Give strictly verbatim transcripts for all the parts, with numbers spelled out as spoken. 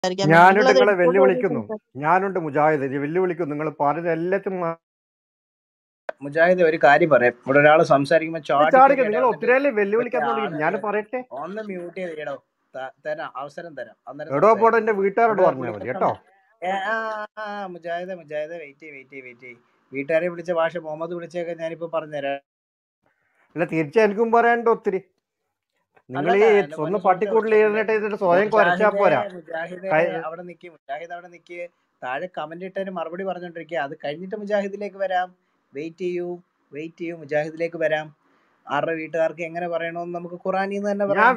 ഞാനുണ്ട് നിങ്ങളെ വെല്ലുവിളിക്കുന്നു. ഞാനുണ്ട് മുജാഹിദ്, വെല്ലുവിളിക്കുന്നു. നിങ്ങൾ പറഞ്ഞ എല്ലാത്തിനും മുജാഹിദ് ഒരു കാര്യം പറയാം. ഇവിടെ ഒരാൾ സംസാരിക്കുമ്പോ ചാടിക്ക. നിങ്ങൾ ഒത്തിരി വെല്ലുവിളിക്കാൻ തുടങ്ങി. ഞാൻ പറയട്ടെ, ഒന്ന് മ്യൂട്ട് ചെയ്തിടോ. തരാം, അവസരം തരാം. എടോ പോടെ എന്റെ വീട്ടുകാരോട് പറഞ്ഞാൽ മതി കേട്ടോ. മുജാഹിദ് മുജാഹിദ് വെയിറ്റ് ചെയ്യ് വെയിറ്റ് ചെയ്യ് വെയിറ്റ് ചെയ്യ് വീട്ടുകാരെ വിളിച്ച ഭാഷ മുഹമ്മദ് വിളിച്ചൊക്കെ ഞാനിപ്പോ പറഞ്ഞുതരാം. അല്ല, തീർച്ചയായും എനിക്കും പറയാനുണ്ട് ഒത്തിരി. നിങ്ങൾ ഈ സ്വന്തം പട്ടിക്കൂട്ടിൽ ഇരുന്നിട്ട് ഇതിട്ട് സ്വയം കുരച്ചാ പോരാ. മുജാഹിദ് അവിടെ നിൽക്കി, മുജാഹിദ് അവിടെ നിൽക്കി. താഴെ കമന്റ് ഇട്ടതിന് മറുപടി പറഞ്ഞോണ്ടിരിക്കുക. അത് കഴിഞ്ഞിട്ട് മുജാഹിദിലേക്ക് വരാം. വെയിറ്റ് ചെയ്യൂ വെയിറ്റ് ചെയ്യൂ മുജാഹിദിലേക്ക് വരാം. ആരുടെ വീട്ടുകാർക്ക് എങ്ങനെ പറയണമെന്ന് നമുക്ക് ഖുറാനിൽ തന്നെ പറയാം.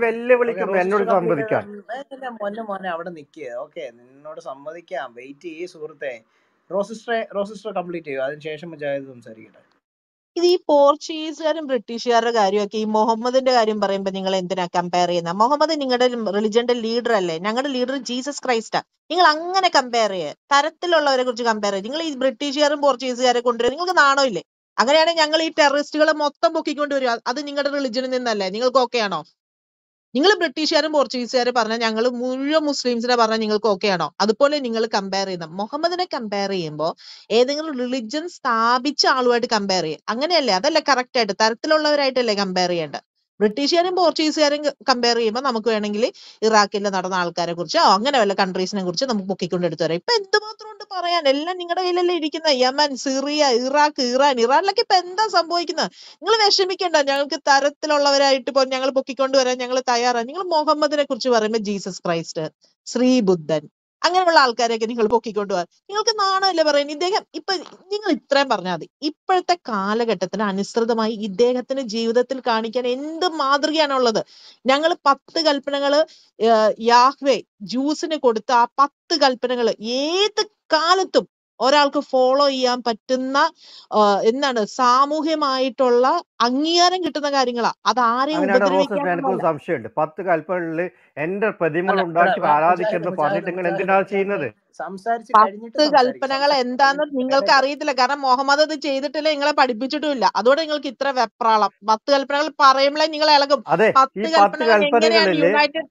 മോനെ മോനെ അവിടെ നിൽക്കുക. ഓക്കെ, നിന്നോട് സമ്മതിക്കാം. വെയിറ്റ് ചെയ്യ് സുഹൃത്തെ. റോസിസ്റ്ററെ റോസിസ്റ്റർ കംപ്ലീറ്റ് ചെയ്യൂ, അതിനുശേഷം മുജാഹിദ് സംസാരിക്കട്ടെ. ഇത് ഈ പോർച്ചുഗീസുകാരും ബ്രിട്ടീഷുകാരുടെ കാര്യമൊക്കെ ഈ മുഹമ്മദിന്റെ കാര്യം പറയുമ്പോ നിങ്ങൾ എന്തിനാ കമ്പയർ ചെയ്യുന്നത്? മുഹമ്മദ് നിങ്ങളുടെ റിലിജന്റെ ലീഡർ അല്ലേ? ഞങ്ങളുടെ ലീഡർ ജീസസ് ക്രൈസ്റ്റാ. നിങ്ങൾ അങ്ങനെ കമ്പയർ ചെയ്യുക, തരത്തിലുള്ളവരെ കുറിച്ച് കമ്പയർ ചെയ്യുക. നിങ്ങൾ ഈ ബ്രിട്ടീഷുകാരും പോർച്ചുഗീസുകാരെ കൊണ്ടുവരും. നിങ്ങൾക്ക് നാണോ ഇല്ലേ? അങ്ങനെയാണെങ്കിൽ ഞങ്ങൾ ഈ ടെററിസ്റ്റുകളെ മൊത്തം പൊക്കിക്കൊണ്ട് വരിക. അത് നിങ്ങളുടെ റിലിജനിൽ നിന്നല്ലേ? നിങ്ങൾക്ക് ഓക്കെ ആണോ? നിങ്ങൾ ബ്രിട്ടീഷുകാരും പോർച്ചുഗീസുകാരും പറഞ്ഞാൽ ഞങ്ങൾ മുഴുവൻ മുസ്ലിംസിനെ പറഞ്ഞാൽ നിങ്ങൾക്ക് ഓക്കെ ആണോ? അതുപോലെ നിങ്ങൾ കമ്പയർ ചെയ്യുന്ന മുഹമ്മദിനെ കമ്പയർ ചെയ്യുമ്പോൾ ഏതെങ്കിലും റിലിജൻ സ്ഥാപിച്ച ആളുമായിട്ട് കമ്പയർ ചെയ്യുക. അങ്ങനെയല്ലേ? അതല്ലേ കറക്റ്റ് ആയിട്ട് തരത്തിലുള്ളവരായിട്ടല്ലേ കമ്പയർ ചെയ്യേണ്ടത്? ബ്രിട്ടീഷുകാരും പോർച്ചുഗീസുകാരും കമ്പയർ ചെയ്യുമ്പോൾ നമുക്ക് വേണമെങ്കിൽ ഇറാഖിൽ നടന്ന ആൾക്കാരെ കുറിച്ച് അങ്ങനെ വല്ല കൺട്രീസിനെ കുറിച്ച് നമുക്ക് പൊക്കിക്കൊണ്ട് എടുത്തു തരാം. ഇപ്പൊ എന്തുമാത്രം ഉണ്ട് പറയാൻ? എല്ലാം നിങ്ങളുടെ കയ്യിലല്ലേ ഇരിക്കുന്ന. Yemen, Syria, Iraq, Iran. ഇറാനിലൊക്കെ ഇപ്പൊ എന്താ സംഭവിക്കുന്നത്? നിങ്ങൾ വിഷമിക്കണ്ട. ഞങ്ങൾക്ക് തരത്തിലുള്ളവരായിട്ട് ഇപ്പൊ ഞങ്ങൾ പൊക്കിക്കൊണ്ട് വരാൻ ഞങ്ങൾ തയ്യാറാണ്. നിങ്ങൾ മുഹമ്മദിനെ കുറിച്ച് പറയുമ്പോൾ ജീസസ് ക്രൈസ്റ്റ്, ശ്രീബുദ്ധൻ, അങ്ങനെയുള്ള ആൾക്കാരെയൊക്കെ നിങ്ങൾ പൊക്കിക്കൊണ്ട് പോകാൻ നിങ്ങൾക്ക് നാണമല്ലേ പറയുന്നത്? ഇദ്ദേഹം ഇപ്പൊ നിങ്ങൾ ഇത്രയും പറഞ്ഞാൽ മതി. ഇപ്പോഴത്തെ കാലഘട്ടത്തിന് അനുസൃതമായി ഇദ്ദേഹത്തിന് ജീവിതത്തിൽ കാണിക്കാൻ എന്ത് മാതൃകയാണുള്ളത്? ഞങ്ങൾ പത്ത് കൽപ്പനകള് യാഹ്വേ ജൂസിന് കൊടുത്ത ആ പത്ത് കൽപ്പനകൾ ഏത് കാലത്തും ഒരാൾക്ക് ഫോളോ ചെയ്യാൻ പറ്റുന്ന എന്താണ് സാമൂഹ്യമായിട്ടുള്ള അംഗീകാരം കിട്ടുന്ന കാര്യങ്ങളാ. അത് ആരെയും ഉപദ്രവിക്കാൻ സംശയമുണ്ട്. പത്ത് കൽപ്പനകളിൽ എന്റെ പ്രതിമകൾ ഉണ്ടാക്കി ആരാധിക്കുന്നു പറഞ്ഞിട്ട് നിങ്ങൾ എന്തിനാണ് ചെയ്യുന്നത്? പത്ത് കൽപ്പനകൾ എന്താന്ന് നിങ്ങൾക്ക് അറിയത്തില്ല. കാരണം മുഹമ്മദ് അത് ചെയ്തിട്ടില്ല, നിങ്ങളെ പഠിപ്പിച്ചിട്ടുമില്ല. അതുകൊണ്ട് നിങ്ങൾക്ക് ഇത്ര വെപ്രാളം. പത്ത് കൽപ്പനകൾ പറയുമ്പോഴേ നിങ്ങൾ ഇളകും. പത്ത് കൽപ്പനകൾ എങ്ങനെയാണ് യുണൈറ്റഡ്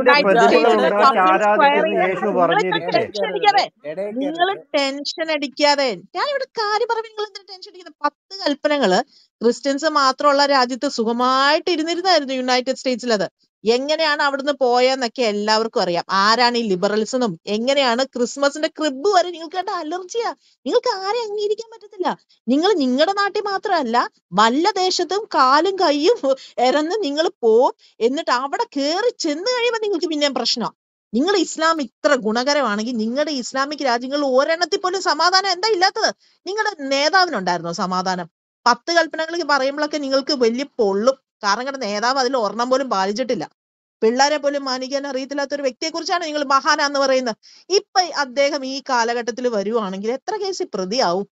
ടെൻഷൻ അടിക്കാതെ നിങ്ങൾ ടെൻഷൻ അടിക്കാതെ ഞാൻ ഇവിടെ കാര്യം പറയുമ്പോൾ നിങ്ങൾ എന്തിനാ ടെൻഷൻ അടിക്കുന്നത്? പത്ത് കൽപ്പനകള് ക്രിസ്ത്യൻസ് മാത്രമുള്ള രാജ്യത്ത് സുഖമായിട്ട് ഇരുന്നിരുന്നായിരുന്നു യുണൈറ്റഡ് സ്റ്റേറ്റ്സിൽ. അത് എങ്ങനെയാണ് അവിടുന്ന് പോയെന്നൊക്കെ എല്ലാവർക്കും അറിയാം. ആരാണ് ഈ ലിബറൽസ് എന്നും എങ്ങനെയാണ് ക്രിസ്മസിന്റെ ക്രിബ് വരെ നിങ്ങൾക്ക് കണ്ട അലർജിയാ. നിങ്ങൾക്ക് ആരെ അംഗീകരിക്കാൻ പറ്റത്തില്ല. നിങ്ങൾ നിങ്ങളുടെ നാട്ടിൽ മാത്രമല്ല വല്ല ദേശത്തും കാലും കൈയും എരന്ന് നിങ്ങൾ പോവും. എന്നിട്ട് അവിടെ കയറി ചെന്ന് കഴിയുമ്പോൾ നിങ്ങൾക്ക് പിന്നെയും പ്രശ്നം. നിങ്ങൾ ഇസ്ലാം ഇത്ര ഗുണകരമാണെങ്കിൽ നിങ്ങളുടെ ഇസ്ലാമിക് രാജ്യങ്ങളിൽ ഒരെണ്ണത്തിൽ പോലും സമാധാനം എന്താ ഇല്ലാത്തത്? നിങ്ങളുടെ നേതാവിനുണ്ടായിരുന്നോ സമാധാനം? പത്ത് കൽപ്പനകൾ പറയുമ്പോഴൊക്കെ നിങ്ങൾക്ക് വലിയ പൊള്ളും. കാരണം നിങ്ങളുടെ നേതാവ് അതിൽ ഒരെണ്ണം പോലും പാലിച്ചിട്ടില്ല. പിള്ളേരെ പോലും മാനിക്കാൻ അറിയത്തില്ലാത്ത ഒരു വ്യക്തിയെ കുറിച്ചാണ് നിങ്ങൾ മഹാനാന്ന് പറയുന്നത്. ഇപ്പൊ അദ്ദേഹം ഈ കാലഘട്ടത്തിൽ വരുവാണെങ്കിൽ എത്ര കേസിൽ പ്രതിയാവും?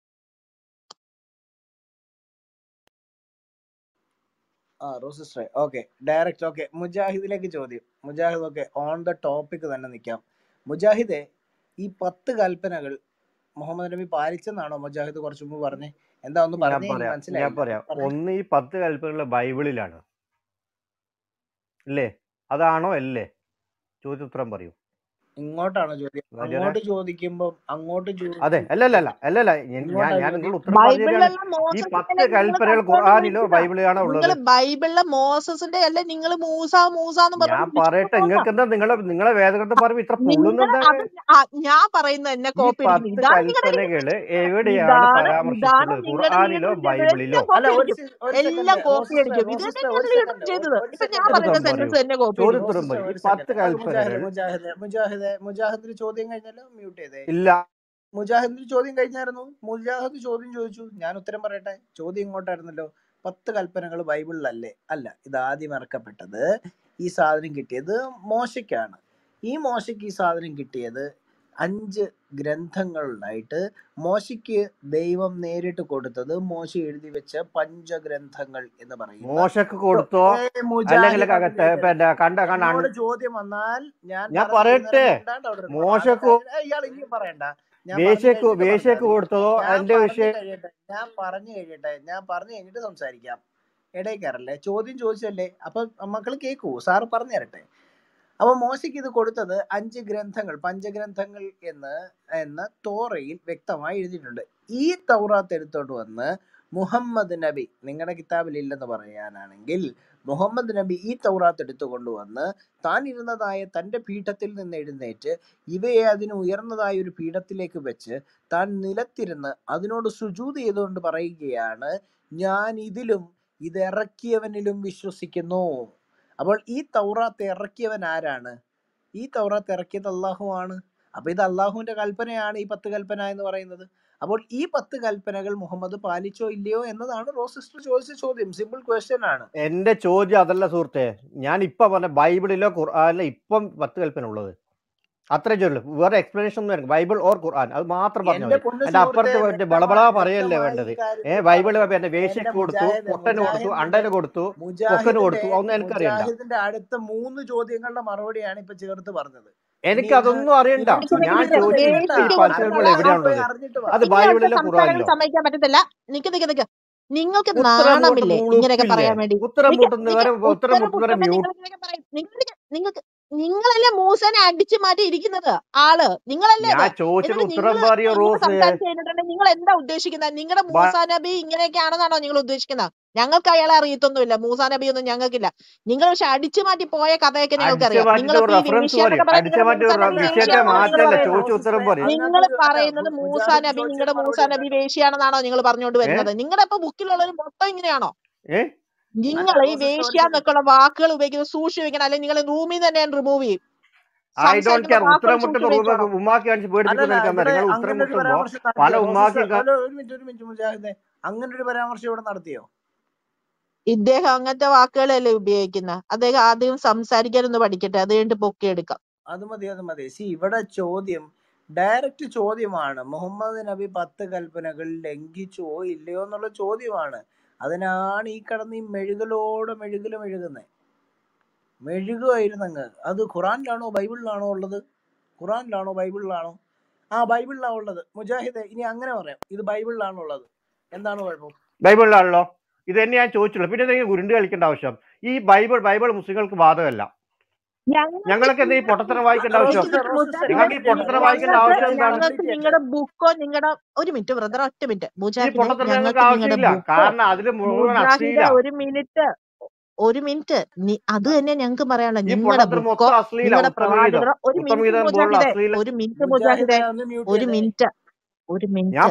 ആ റോസിസ്റ്ററെ ഓക്കെ, ഡയറക്റ്റ് ഓക്കെ. മുജാഹിദിലേക്ക് ചോദ്യം. Mujahid okay, on the topic തന്നെ നിൽക്കാം. മുജാഹിദെ, ഈ പത്ത് കൽപ്പനകൾ മുഹമ്മദ് നബി പാലിച്ചെന്നാണോ മുജാഹിദ് കുറച്ചു മുമ്പ് പറഞ്ഞേ? എന്താ ഒന്ന് പറഞ്ഞേ, മനസ്സിലായി. ഞാൻ പറയാം. ഒന്ന്, ഈ പത്ത് കൽപ്പനകൾ ബൈബിളിലാണ് അല്ലേ? അതാണോ അല്ലേ? ചോദ്യോത്തരം പറയൂ. ഇങ്ങോട്ടാണോ ചോദ്യം? അങ്ങോട്ട് ചോദിക്കുമ്പോ അങ്ങോട്ട് അതെ അല്ലല്ല അല്ലല്ല ഞാൻ നിങ്ങൾ ഉത്തരം പറഞ്ഞുതരാണ്. ഈ പത്ത് കൽപ്പനകൾ ഖുർആനിലോ ബൈബിളിലാണോ ഉള്ളത്? ബൈബിളിലെ മോസസിന്റെ അല്ലെ നിങ്ങൾ മൂസ മൂസ എന്ന് പറഞ്ഞു. ഞാൻ പറയട്ടെ, നിങ്ങൾക്ക് എന്താ നിങ്ങളെ നിങ്ങളെ വേദഗ്രന്ഥം പറയുമ്പോ ഇത്ര പൊള്ളുന്നത്? ഞാൻ പറയുന്നത് എന്നെ കോപ്പി പത്ത് കൽപ്പനകള് എവിടെയാണ് പരാമർശിച്ചത്? ഖുർആനിലോ ബൈബിളിലോ? എല്ലാം കോപ്പി അടിക്കും. ഇത് ചെയ്തത് ഇപ്പൊ ഞാൻ പറയുന്ന സെന്റൻസ് തന്നെ കോപ്പി അടിക്കും. ഈ പത്ത് കൽപ്പനകൾ മുജാഹിദ് മുജാഹിദിന് ചോദ്യം കഴിഞ്ഞാലോ? മ്യൂട്ട് ചെയ്തേ. ഇല്ല, മുജാഹിദിന് ചോദ്യം കഴിഞ്ഞായിരുന്നു. മുജാഹിദ് ചോദ്യം ചോദിച്ചു, ഞാൻ ഉത്തരം പറയട്ടെ. ചോദ്യം ഇങ്ങോട്ടായിരുന്നല്ലോ. പത്ത് കൽപ്പനകൾ ബൈബിളിലല്ലേ? അല്ല, ഇത് ആദ്യം ഇറക്കപ്പെട്ടത്, ഈ സാധനം കിട്ടിയത് മോശയ്ക്കാണ്. ഈ മോശയ്ക്ക് ഈ സാധനം കിട്ടിയത് അഞ്ച് ഗ്രന്ഥങ്ങളിലായിട്ട് മോശയ്ക്ക് ദൈവം നേരിട്ട് കൊടുത്തത് മോശ എഴുതി വെച്ച പഞ്ചഗ്രന്ഥങ്ങൾ എന്ന് പറയും. മോശക്ക് കൊടുത്തോ? ചോദ്യം വന്നാൽ ഞാൻ ഞാൻ പറയട്ടെ, മോശക്ക് ഇയാൾ ഇനിയും പറയണ്ട. വേശക്ക് കൊടുത്തതോ? എന്റെ വിഷയം ഞാൻ പറഞ്ഞു കഴിയട്ടെ. ഞാൻ പറഞ്ഞു കഴിഞ്ഞിട്ട് സംസാരിക്കാം. ഇടയിൽ കയറല്ലേ. ചോദ്യം ചോദിച്ചല്ലേ, അപ്പൊ മക്കൾ കേൾക്കൂ, സാറ് പറഞ്ഞു തരട്ടെ. അപ്പൊ മോശയ്ക്ക് ഇത് കൊടുത്തത് അഞ്ച് ഗ്രന്ഥങ്ങൾ, പഞ്ചഗ്രന്ഥങ്ങൾ എന്ന് എന്ന് തോറയിൽ വ്യക്തമായി എഴുതിയിട്ടുണ്ട്. ഈ തൗറാത്ത് എടുത്തോണ്ട് വന്ന് മുഹമ്മദ് നബി, നിങ്ങളുടെ കിതാബിൽ ഇല്ലെന്ന് പറയാനാണെങ്കിൽ, മുഹമ്മദ് നബി ഈ തൗറാത്ത് എടുത്തു കൊണ്ടുവന്ന് താൻ ഇരുന്നതായ തൻ്റെ പീഠത്തിൽ നിന്ന് എഴുന്നേറ്റ് ഇവയെ അതിന് ഉയർന്നതായ ഒരു പീഠത്തിലേക്ക് വെച്ച് താൻ നിലത്തിരുന്ന് അതിനോട് സുജൂദ് ചെയ്തുകൊണ്ട് പറയുകയാണ്, ഞാൻ ഇതിലും ഇത് ഇറക്കിയവനിലും വിശ്വസിക്കുന്നു. അപ്പോൾ ഈ തൗറാത്ത് ഇറക്കിയവൻ ആരാണ്? ഈ തൗറാത്ത് ഇറക്കിയത് അള്ളാഹു ആണ്. അപ്പൊ ഇത് അള്ളാഹുവിന്റെ കൽപ്പനയാണ് ഈ പത്ത് കൽപ്പന എന്ന് പറയുന്നത്. അപ്പോൾ ഈ പത്ത് കൽപ്പനകൾ മുഹമ്മദ് പാലിച്ചോ ഇല്ലയോ എന്നതാണ് റോസ് സിസ്റ്റർ ചോദിച്ച ചോദ്യം. സിമ്പിൾ ക്വസ്റ്റ്യൻ ആണ്. എന്റെ ചോദ്യം അതല്ല സുഹൃത്തെ, ഞാൻ ഇപ്പൊ പറഞ്ഞ ബൈബിളിലോ ഖുർആനിലോ ഇപ്പം പത്ത് കൽപ്പന ഉള്ളത്, അത്രേ ചൊല്ലു. വേറെ എക്സ്പ്ലനേഷൻ ഒന്നും വരും, ബൈബിൾ ഓർ ഖുർആൻ, അത് മാത്രം പറഞ്ഞാൽ മതി. എന്റെ അപ്പുറത്ത് പോയിട്ട് ബളബളാ പറയല്ലേ വേണ്ടത്. ഏഹ് ബൈബിള് എന്റെ വേശ്യക്ക് കൊടുത്തു, പൊട്ടന് കൊടുത്തു, അണ്ടന് കൊടുത്തു, പൊക്കന് കൊടുത്തു, ഒന്നും എനിക്കറിയണ്ട. മുജാഹിദിന്റെ അടുത്ത മൂന്ന് ചോദ്യങ്ങളുടെ മറുപടിയാണ് ഇപ്പൊ ചേർത്ത് പറഞ്ഞത്. എനിക്ക് അതൊന്നും അറിയണ്ട. ഞാൻ ചോദിച്ചത് ഈ പൽപ്പനകൾ എവിടെയാണുള്ളത്? അത് ബൈബിളിലോ ഖുർആനിലോ? സമ്മതിക്കാൻ പറ്റത്തില്ല. നിക്ക് നിക്ക് നിക്ക് നിങ്ങൾക്ക് നാണമില്ലേ ഇങ്ങനെയൊക്കെ പറയാൻ വേണ്ടി? ഉത്തരം മുട്ടുന്നവരെ ഉത്തരം മുട്ടുന്നവരെ നിങ്ങൾക്ക് നിങ്ങളല്ലേ മൂസനെ അടിച്ചു മാറ്റി ഇരിക്കുന്നത് ആള്? നിങ്ങളല്ലേ? ഞാൻ ചോദിച്ചത് ഉത്തരം പറയോ റോസ്? സംസാരിച്ചു കഴിഞ്ഞിട്ടുണ്ടെങ്കിൽ നിങ്ങൾ എന്താ ഉദ്ദേശിക്കുന്നത്? നിങ്ങളുടെ മൂസാ നബി ഇങ്ങനെയൊക്കെയാണെന്നാണോ നിങ്ങൾ ഉദ്ദേശിക്കുന്നത്? ഞങ്ങൾക്ക് അയാളെ അറിയത്തൊന്നുമില്ല, മൂസാ നബി ഒന്നും ഞങ്ങൾക്കില്ല. നിങ്ങൾ പക്ഷെ അടിച്ചു മാറ്റി പോയ കഥയൊക്കെ ഞങ്ങൾക്കറിയാം. നിങ്ങൾ പറയുന്നത് മൂസാ നബി നിങ്ങളുടെ മൂസാ നബി വേശ്യാണെന്നാണോ നിങ്ങൾ പറഞ്ഞുകൊണ്ട് വരുന്നത്? നിങ്ങളുടെ ഇപ്പൊ ബുക്കിലുള്ളൊരു മൊത്തം ഇങ്ങനെയാണോ? നിങ്ങൾ ഈ വേശ്യ എന്നൊക്കെയുള്ള വാക്കുകൾ ഉപയോഗിക്കുന്നത് സൂക്ഷിച്ച് വെക്കണം, അല്ലെങ്കിൽ നിങ്ങൾ റൂമിൽ തന്നെ റിമൂവ് ചെയ്യും. അങ്ങനെ ഒരു പരാമർശം ഇവിടെ നടത്തിയോ? ഇദ്ദേഹം അങ്ങനത്തെ വാക്കുകളല്ലേ ഉപയോഗിക്കുന്നത്. അദ്ദേഹം ആദ്യം സംസാരിക്കാനൊന്ന് പഠിക്കട്ടെ, അത് കഴിഞ്ഞിട്ട് പൊക്കിയെടുക്കാം. അത് മതി അത് മതി. സി ഇവിടെ ചോദ്യം ഡയറക്റ്റ് ചോദ്യമാണ്. മുഹമ്മദ് നബി പത്ത് കൽപ്പനകൾ ലംഘിച്ചോ ഇല്ലയോ എന്നുള്ള ചോദ്യമാണ്. അതിനാണ് ഈ കടന്ന് ഈ മെഴുകലോടെ മെഴുകല് മെഴുകുന്നത്. മെഴുകുമായിരുന്നങ്ങ്. അത് ഖുറാനിലാണോ ബൈബിളിലാണോ ഉള്ളത്? ഖുറാനിലാണോ ബൈബിളിലാണോ? ആ ബൈബിളിലാണ് ഉള്ളത്. മുജാഹിദ് ഇനി അങ്ങനെ പറയാം, ഇത് ബൈബിളിലാണോ ഉള്ളത്, എന്താണ് കുഴപ്പം? ബൈബിളിലാണല്ലോ. ഇത് തന്നെ ഞാൻ ചോദിച്ചുള്ളൂ. പിന്നെ എന്തെങ്കിലും ഉരുണ്ട് കളിക്കേണ്ട ആവശ്യം? ഈ ബൈബിൾ ബൈബിൾ മുസ്ലിങ്ങൾക്ക് ബാധകമല്ല. ഞങ്ങൾക്ക് എന്തെങ്കിലും ഈ പൊട്ടത്തരം വായിക്കേണ്ട ആവശ്യം? നിങ്ങൾക്ക് ഈ പൊട്ടത്തരം വായിക്കേണ്ട ആവശ്യം എന്താണ്? നിങ്ങളുടെ ബുക്കോ നിങ്ങളുടെ ഒരു മിനിറ്റ് ബ്രദർ, ഒറ്റ മിനിറ്റ്. ഈ പൊട്ടത്തരം ഞങ്ങൾക്ക് ആവശ്യമില്ല, കാരണം അതിൽ മുഴുവൻ അശ്ലീല. ഒരു മിനിറ്റ് ഒരു മിനിറ്റ് അത് തന്നെ ഞങ്ങൾക്ക് പറയാനുള്ള നിങ്ങളുടെ ബുക്കോ നിങ്ങളുടെ പ്രവാചകരോ. ഒരു മിനിറ്റ് മുജാഹിദേ, ഒരു മിനിറ്റ് മുജാഹിദേ, ഒരു മിനിറ്റ് ഒരു മിനിറ്റ്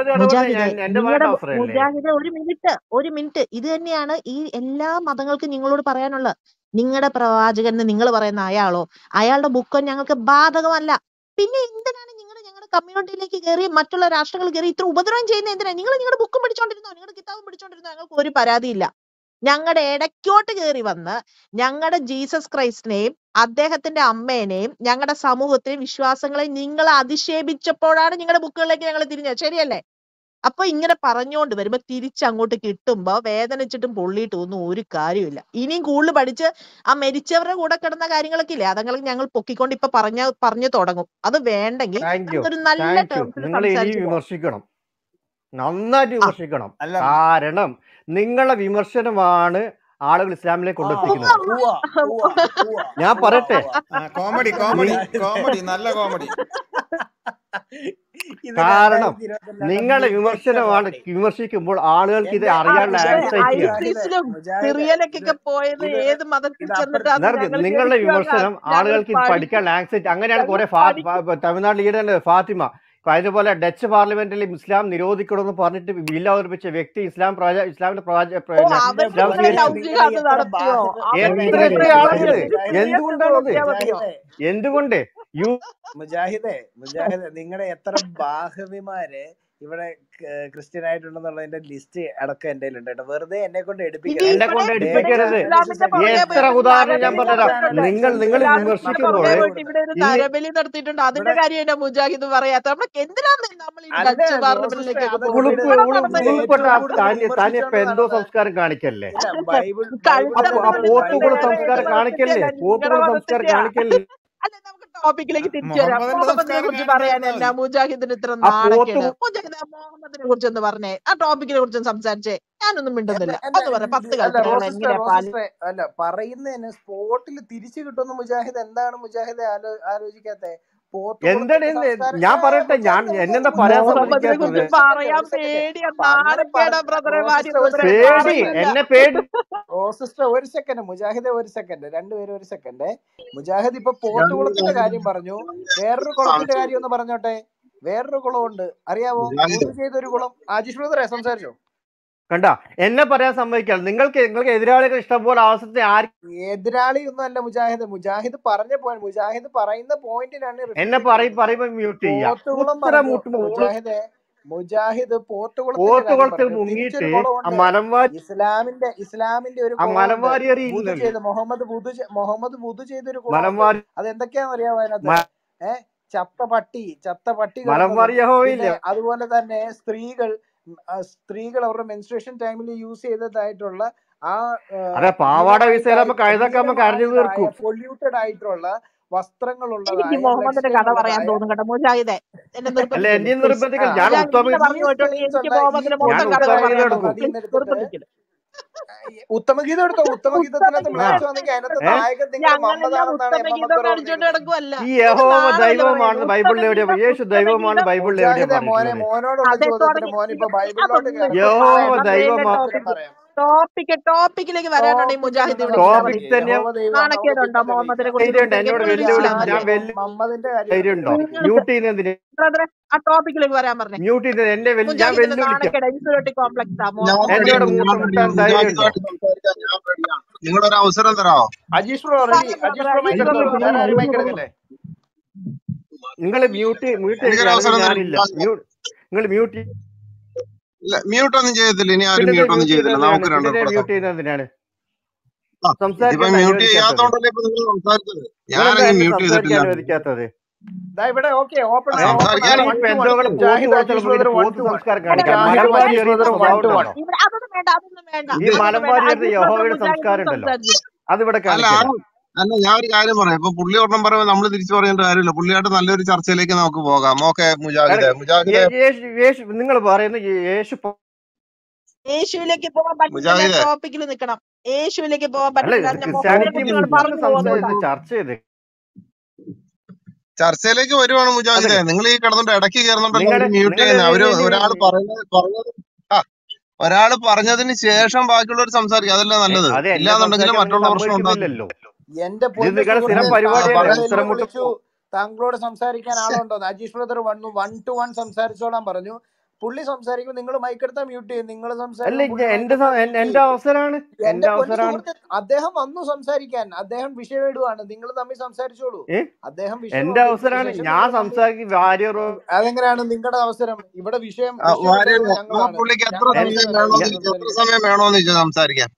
മുജാഹിദ് ഒരു മിനിറ്റ് ഒരു മിനിറ്റ് ഇത് തന്നെയാണ് ഈ എല്ലാ മതങ്ങൾക്കും നിങ്ങളോട് പറയാനുള്ളത്. നിങ്ങളുടെ പ്രവാചകൻ എന്ന് നിങ്ങൾ പറയുന്ന അയാളോ അയാളുടെ ബുക്കോ ഞങ്ങൾക്ക് ബാധകമല്ല. പിന്നെ എന്തിനാണ് നിങ്ങൾ ഞങ്ങളുടെ കമ്മ്യൂണിറ്റിയിലേക്ക് കയറി മറ്റുള്ള രാഷ്ട്രങ്ങൾ കയറി ഇത്ര ഉപദ്രവം ചെയ്യുന്നത്? എന്തിനാ? നിങ്ങൾ നിങ്ങളുടെ ബുക്കും പിടിച്ചോണ്ടിരുന്നോ, നിങ്ങളുടെ കിതാബും പിടിച്ചോണ്ടിരുന്നോ? ഞങ്ങൾക്ക് ഒരു പരാതിയില്ല. ഞങ്ങളുടെ ഇടയ്ക്കോട്ട് കയറി വന്ന് ഞങ്ങളുടെ ജീസസ് ക്രൈസ്റ്റിനെയും അദ്ദേഹത്തിന്റെ അമ്മേനെയും ഞങ്ങളുടെ സമൂഹത്തെയും വിശ്വാസങ്ങളെയും നിങ്ങൾ അധിക്ഷേപിച്ചപ്പോഴാണ് നിങ്ങളുടെ ബുക്കുകളിലേക്ക് ഞങ്ങൾ തിരിഞ്ഞത്. ശരിയല്ലേ? അപ്പൊ ഇങ്ങനെ പറഞ്ഞുകൊണ്ട് വരുമ്പോ തിരിച്ചങ്ങോട്ട് കിട്ടുമ്പോ വേദനിച്ചിട്ടും പൊള്ളിയിട്ട് ഒന്നും ഒരു കാര്യമില്ല. ഇനിയും കൂടുതൽ പഠിച്ച് ആ മരിച്ചവരുടെ കൂടെ കിടന്ന കാര്യങ്ങളൊക്കെ ഇല്ലേ, അതങ്ങൾ ഞങ്ങൾ പൊക്കിക്കൊണ്ട് ഇപ്പൊ പറഞ്ഞ പറഞ്ഞു തുടങ്ങും. അത് വേണ്ടെങ്കിൽ ഒരു നല്ല വിമർശിക്കണം, നന്നായിട്ട് വിമർശിക്കണം. കാരണം നിങ്ങളുടെ വിമർശനമാണ് ആളുകൾ ഇസ്ലാമിലേക്ക് കൊണ്ടെത്തിക്കുന്നത്. ഞാൻ പറയട്ടെ, കോമഡി കോമഡി കോമഡി നല്ല കോമഡി. കാരണം നിങ്ങളുടെ വിമർശനമാണ് വിമർശിക്കുമ്പോൾ ആളുകൾക്ക് ഇത് അറിയാനുള്ള നിങ്ങളുടെ വിമർശനം ആളുകൾക്ക് ഇത് പഠിക്കാനുള്ള ആൻസൈറ്റി. അങ്ങനെയാണ് കുറെ തമിഴ്നാട് ലീഡർ ഫാത്തിമ അതുപോലെ ഡച്ച് പാർലമെന്റിൽ ഇസ്ലാം നിരോധിക്കണമെന്ന് പറഞ്ഞിട്ട് ബില്ല് അവതരിപ്പിച്ച വ്യക്തി ഇസ്ലാം ഇസ്ലാമിന്റെ എന്തുകൊണ്ടാണത്? എന്തുകൊണ്ട് യു മുജാഹിദേ മുജാഹിദേ നിങ്ങളുടെ എത്ര ബാഹവിമാര് ഇവിടെ ക്രിസ്ത്യൻ ആയിട്ടുണ്ടെന്നുള്ളതിന്റെ ലിസ്റ്റ് അടക്കം എന്റെ ഉണ്ട് കേട്ടോ. വെറുതെ എന്നെ കൊണ്ട് എടുപ്പിക്കരുത്, എന്നെ കൊണ്ട് എടുപ്പിക്കരുത്. എത്ര ഉദാഹരണം ഞാൻ പറഞ്ഞുതരാം. നിങ്ങൾ നിങ്ങൾ വിമർശിക്കുമ്പോൾ നരബലി നടത്തിയിട്ടുണ്ട്, അതിന്റെ കാര്യം എന്നെ മുജാഹിദ് പറയാത്ത. നമ്മൾക്ക് എന്തിനാണ് നമ്മൾ എന്തോ സംസ്കാരം കാണിക്കല്ലേ? പോത്തുകുള സംസ്കാരം കാണിക്കല്ലേ? പോത്തുകുള സംസ്കാരം കാണിക്കല്ലേ? അല്ല, നമുക്ക് ടോപ്പിക്കിലേക്ക് തിരിച്ചു വരാം. മുഹമ്മദിന്റെ മുഹമ്മദിനെ സംസ്കാരം കുറിച്ച് കാണിച്ചു പറയാൻ കൊടുത്താൽ എന്നാ മതി. മുജാഹിദിന് ഇത്ര ആ പോത്ത് നാണക്കേട്? മുജാഹിദ് ആ മുഹമ്മദിനെ കുറിച്ചൊന്ന് പറഞ്ഞേ, ആ ടോപ്പിക്കിനെ കുറിച്ച് സംസാരിച്ചേ. ഞാനൊന്നും എന്റെ മിണ്ടുന്നില്ല. എന്റെ ഒന്ന് പറയാം, പത്ത് അല്ല കൽപ്പനകൾ റോസിസ്റ്റർ എങ്ങനെയാ പാലി റോസിസ്റ്ററെ അല്ല പറയുന്നതിന് സ്പോട്ടിൽ തിരിച്ചു കിട്ടുന്ന മുജാഹിദ് എന്താണ് മുജാഹിദ് ആലോ ആലോചിക്കാത്തെ? എന്താണ് പോത്തുകുളത്തിന്റെ ഇത്? സംസ്കാരം ഞാൻ ഏ പറയട്ടെ, ഞാൻ മുജാഹിദ് മുജാഹിദ് എന്നെന്താ പറയാൻ മുജാഹിദ് മുഹമ്മദിനെ ഒരു സമ്മതിക്കാത്തത്? കുറിച്ച് ഒരു സെക്കൻഡ് പറയാൻ ഒരു സെക്കൻഡ് പേടിയാ, അപ്പൊ അങ്ങനെ നാണക്കേടാ പറഞ്ഞ ബ്രദറെ, വാര്യ റോസിസ്റ്റർ ഒരു ബ്രദറെ, സെക്കൻഡ് പേടി പറയുന്നില്ല. എന്നെ പേടി റോസിസ്റ്റർ ഒരു സെക്കൻഡ് മുജാഹിദ് ഒരു സെക്കൻഡ് രണ്ടുപേരും ഒരു സെക്കൻഡ്. മുജാഹിദ് ഇപ്പൊ ഞാൻ പോത്തുകുളത്തിന്റെ കാര്യം പറഞ്ഞു. വേറൊരു കുളത്തിന്റെ സംശയം കാര്യം ഒന്ന് പറഞ്ഞോട്ടെ. വേറൊരു കുളമുണ്ട്, അറിയാവോ? മുജാഹിദ് വുദു ചെയ്തൊരു കുളം. ആജീഷ് ബ്രദറെ സംസാരിച്ചോ? കണ്ട എന്നെ പറയാൻ സമ്മതിക്കാം. നിങ്ങൾക്ക് നിങ്ങൾക്ക് എതിരാളികൾ ഇഷ്ടംപോലെ അവസരത്തെ ആര് എതിരാളി ഒന്നും അല്ല മുജാഹിദ്. മുജാഹിദ് പറഞ്ഞ പോയിന്റ്, മുജാഹിദ് പറയുന്ന പോയിന്റിനാണ് റിപ്പീറ്റ് എന്നെ ചെയ്യുന്നത്. പറയും പറയുമ്പോ മ്യൂട്ട് ചെയ്യാം. പോത്തുകുളം ഉത്തരം പറഞ്ഞു മുട്ടുമ്പോ മുജാഹിദ്. മുജാഹിദ് പോത്തുകുളത്തിന്റെ കാര്യം പോത്തുകുളത്തിൽ പറഞ്ഞു. മുങ്ങിയിട്ട് തിരിച്ചൊരു ആ കുളമുണ്ട്, മലമ്പാരി ഇസ്ലാമിന്റെ ഇസ്ലാമിന്റെ ഒരു ആ കുളമുണ്ട്. മലമ്പാരി വുദു അറിയില്ലല്ലോ. ചെയ്ത് മുഹമ്മദ് വുദു ചെ- മുഹമ്മദ് വുദു ചെയ്തൊരു കുളമുണ്ട്. മലമ്പാരി അത് എന്തൊക്കെയാന്ന് അറിയാമോ അതിനകത്ത്? മ- ഏഹ് ചത്ത പട്ടി ചത്ത പട്ടി മലമ്പാരി കിടന്നതും യഹോവയില്ല. പിന്നെ അതുപോലെ തന്നെ സ്ത്രീകൾ ഉം, ആ സ്ത്രീകൾ അവരുടെ മെൻസ്ട്രേഷൻ ടൈമിൽ യൂസ് ചെയ്തതായിട്ടുള്ള ആ അതെ പാവാട വിസയിലാകുമ്പോ ഹീനമായിട്ട് കഴുതൊക്കെ കരഞ്ഞു ഹീനമായതായ തീർക്കും. പൊല്യൂട്ടഡ് ആയിട്ടുള്ള എനിക്ക് വസ്ത്രങ്ങളുള്ളതായ ബ്ലഡ് മുഹമ്മദിന്റെ സ്റ്റെയിൻ കഥ പറയാൻ ഉള്ളതായ തോന്നും കേട്ടോ. മുജാഹിദെ എന്നെ അല്ല നിർബന്ധിക്കല് എന്നെയും പ്ലീസ്. ആ നിർബന്ധിക്കൽ. ഞാൻ മുജാഹിദ് ഉത്തമ ഇങ്ങനെ ഈ പറഞ്ഞു കേട്ടോണ്ട് സ്റ്റെയിൻസ് എനിക്ക് ഉള്ള ഈ മുഹമ്മദിന്റെ ഞാൻ മൊത്തം പൊല്യൂട്ടഡ് കഥകൾ ഉത്തമഗീതം പറയാൻ ആയിട്ടുള്ള എടുക്കും. തോന്നും. നദിയിൽ പ്ലീസ് നിന്ന് എടുത്തിട്ട് നിർബന്ധിക്കല്. ഉത്തമഗീതം എടുത്തോ. ഉത്തമഗീതത്തിനകത്ത് ഉത്തമഗീതം മ്ലേച്ഛം ആ ആണെങ്കിൽ അതിനകത്ത് ഏ നായകൻ നിങ്ങളുടെ ഞങ്ങളെല്ലാം മമ്മദാണെന്നാണ് എം എം ഉത്തമഗീതം അക്ബർ കാണിച്ചോണ്ട് പറഞ്ഞേക്കുന്നത്. കിടക്കുവല്ല. ഈ നിങ്ങൾക്ക് യഹോവ നാണമല്ലേ പറയാൻ? ദൈവമാണെന്ന് ബൈബിളിൽ എവിടെയാ? ഉത്തമഗീതം യേശു ദൈവമാണ് ഉത്തമഗീതം ബൈബിളിൽ എവിടെയാ മുജാഹിദെ മോനെ പറഞ്ഞിട്ടുള്ളത്? മോനോടുള്ള അതെ ചോദ്യത്തിന് തുടങ്ങി. മോനിപ്പോ അപ്പൊ ബൈബിളിലോട്ട് നിങ്ങൾക്ക് കയറണ്ട. യഹോവ ബൈബിളിൽ വേണ്ട വേണ്ട ദൈവമാ. ഉത്തരം ടോപ്പിക്ക് പറയാം. ടോപ്പിക്ക് ടോപ്പിക്കിലേക്ക് വരാനുണ്ടെങ്കിൽ ടോപ്പിക്കിൽ മുജാഹിദ് നിങ്ങൾ ഇവിടെ ഇല്ല ടോപ്പിക് പറയും. തന്നെ യഹോവ ദൈവം നമുക്ക് നാണക്കേടുണ്ടോ പിന്നെ മുഹമ്മദിനെ തെളിയിക്കാം. കുറിച്ച് ധൈര്യമുണ്ട് സംസാരിക്കാൻ? എന്നോട് നിങ്ങൾ വെല്ലുവിളിച്ച് ഇസ്ലാമിലെ ഞാൻ ഞാൻ വെല്ലു മമ്മദിന്റെ കാര്യം ധൈര്യമുണ്ടോ? സംസാരിക്കുന്നത്. നിങ്ങൾക്ക് മ്യൂട്ട് ചെയ്യുന്നതിന് ബ്രദറെ ആ ടോപ്പിക്കിലേക്ക് വരാൻ പറഞ്ഞേ. മ്യൂട്ട് ചെയ്യുന്നത് എന്നെ വെല്ലു ഞാൻ മുജാഹിദിന്റെ വെല്ലുവിളിക്കാം. നാണക്കേട് ഇൻഫീരിയോറിറ്റി കോംപ്ലക്സ് ആ ഞാൻ മുഹമ്മദിനെ എന്നോട് റെഡിയാണ്, കുറിച്ച് ഞാൻ മൂത്ത മുട്ടാൻ റെഡിയാണ്. ധൈര്യമുണ്ടോ? മുജാഹിദുമായിട്ട് സംസാരിക്കാൻ ഞാൻ റെഡിയാണ്. നിങ്ങളൊരു അവസരം തരാമോ? Ajeesh bro ready. പറയാം ബ്രദറെ. അജീഷ് ബ്രോ മൈക്ക് അജീഷ് എനിക്ക് എടുത്തോളൂ. ബ്രദറെ വേറെ ആരും പ്ലീസ്. മൈക്ക് എടുക്കല്ലേ? നിങ്ങൾ മ്യൂട്ട് മ്യൂട്ട് എനിക്കൊരു ചെയ്യുക, അല്ലെങ്കിൽ അവസരം തരും. ഞാനില്ല. മ്യൂട്ട് നിങ്ങൾ മ്യൂട്ട് ഇല്ല, മ്യൂട്ടൊന്നും ചെയ്യത്തില്ല. ഇനി ആരും പിന്നെ മ്യൂട്ടൊന്നും മ്യൂട്ട് ചെയ്തില്ല. ചെയ്യുന്നതിനാണ് നമുക്ക് പിന്നെ രണ്ടുപേർക്കും മ്യൂട്ട് സംസാരിക്കാം. ചെയ്യുന്നതിനാണ് ആ, ഇതിപ്പോ സംസാരിക്കാൻ മ്യൂട്ട് അനുവദിക്കാത്തത്. ചെയ്യാത്തോണ്ടല്ലേ ഇപ്പൊ നിങ്ങൾ സംസാരിച്ചത്. നിങ്ങളെന്താ ഞാനങ്ങ് എന്നെ മ്യൂട്ട് സംസാരിക്കാൻ ചെയ്തിട്ടില്ല. അനുവദിക്കാത്തത്? ദാ ഇവിടെ ഓക്കെ ഓപ്പൺ ആ, ആണ് ഓപ്പൺ സംസാരിക്കാൻ ആണ്. നിങ്ങൾ വൺ ഇപ്പൊ ടു എന്തോ വൺ. കൂടെ പോത്ത് മുജാഹിദ് കുളത്തിൽ അജീഷ് മുങ്ങിയിട്ട് ബ്രദർ വൺ പോത്ത് ടു വൺ. സംസ്കാരം അല്ല, കാണിക്കാം. മുജാഹിദ് മുജാഹിദ് മലമ്പാരി അജീഷ് എറിയുന്ന ബ്രദർ വൺ സ്വഭാവം ടു വൺ. ഉണ്ടല്ലോ. ഇവിടെ അതൊന്നും വേണ്ട, അതൊന്നും വേണ്ട, ഇത് ഈ അതൊന്നും വേണ്ട. മലമ്പാരി എറിയുന്ന അജീഷ് ബ്രദർ യഹോവയുടെ മുജാഹിദും സംസ്കാരം ഉണ്ടല്ലോ, സംസാരിച്ചു. അതിവിടെ അല്ല കാണിക്കണം. ആരും അല്ല, ഞാൻ ഒരു കാര്യം പറയാം. ഇപ്പൊ പുള്ളി ഒരെണ്ണം പറയുമ്പോൾ നമ്മൾ തിരിച്ചു പറയേണ്ട കാര്യമില്ല. പുള്ളിയായിട്ട് നല്ലൊരു ചർച്ചയിലേക്ക് നമുക്ക് പോകാം. ഓക്കെ മുജാഹിദെ, മുജാഹിദെ യേ- യേശു യേശു നിങ്ങൾ പറയുന്ന ഈ യേശു പ- യേശുവിലേക്ക് പോകാൻ പറ്റുന്നില്ല, മുജാഹിദെ ടോപ്പിക്കിൽ നിൽക്കണം. യേശുവിലേക്ക് പോകാൻ അല്ല പറ്റുന്നില്ല. ഇത് അതിന്റെ മുഹമ്മദിനെ ക്രിസ്ത്യാനിറ്റി കുറിച്ച് നിങ്ങൾ ടോപ്പിക്കില്ല. പറഞ്ഞു മുസ്ലിം പോകുന്നതുകൊണ്ടാ. സംസാരിച്ച് ചർച്ച ചെയ്ത് ചർച്ചയിലേക്ക് വരുവാണ് മുജാഹിദെ. അതല്ലേ നിങ്ങൾ ഈ കിടന്നുണ്ട് ഇടയ്ക്ക് കയറുന്നുണ്ടല്ലോ നിങ്ങളുടെ അവര് മ്യൂട്ട് നിങ്ങൾ ചെയ്യുന്നത്. അവര് ഒരാൾ പറയുന്നത് പറഞ്ഞത് ആ ഒരാള് പറഞ്ഞതിന് ശേഷം ബാക്കിയുള്ളവർ സംസാരിക്കും. അതല്ലേ നല്ലത്. അത് എന്നെ ഇല്ലാന്നുണ്ടെങ്കിൽ സംസാരിക്കാൻ നിങ്ങൾ മറ്റുള്ള പ്രശ്നം ഉണ്ടാക്കും. സമ്മതിക്കുന്നില്ലല്ലോ. എന്റെ ഇത് പൊന്നു നിങ്ങളുടെ സ്ഥിരം സുഹൃത്തെ, പരിപാടിയല്ലേ താങ്കളെ ഉത്തരം വെല്ലുവിളിച്ചു. മുട്ടുമ്പോ. താങ്കളോട് സംസാരിക്കാൻ ആളുണ്ടോ? Ajeesh brother one one two one സംസാരിച്ചോളാൻ പറഞ്ഞു. പുള്ളി സംസാരിക്കുമ്പോൾ നിങ്ങൾ മൈക്കെടുത്താൽ മ്യൂട്ട് ചെയ്യും. നിങ്ങൾ അല്ല സംസാരിക്കുമ്പോൾ പുള്ളി ഇത് എന്റെ മൈക്കെടുത്താൽ സ- മ്യൂട്ട് എന്റെ എന്റെ ചെയ്യും. അവസരമാണ് എന്റെ എന്റെ പൊന്നു അവസരമാണ് സുഹൃത്തെ, അദ്ദേഹം വന്നു സംസാരിക്കാൻ. അദ്ദേഹം വിഷയം ഇടുവാണ്. നിങ്ങൾ തമ്മിൽ സംസാരിച്ചോളൂ. ഏ അദ്ദേഹം വിഷയം എന്റെ അവതരിപ്പിച്ച അവസരമാണ്. ശേഷം ഞാൻ നിങ്ങൾ തമ്മിൽ സംസാരിക്കും വാര്യറോ അതെങ്ങനെയാണ് നിങ്ങളുടെ അവസരം? ഇവിടെ വിഷയം ആ, വിഷയം വാര്യരെ ഇട്ടത് ആ ഞങ്ങളാണ്. പുള്ളിക്ക് എത്ര ഞങ്ങളുടെ എൻ- സമയം അവസരമല്ലേ വേണോന്ന് ഇവിടെ ഞ- ചോദിച്ചു. എത്ര സംസാരിക്കാൻ. സമയം വേണോന്ന് ചോദിച്ചാൽ സംസാരിക്കാം.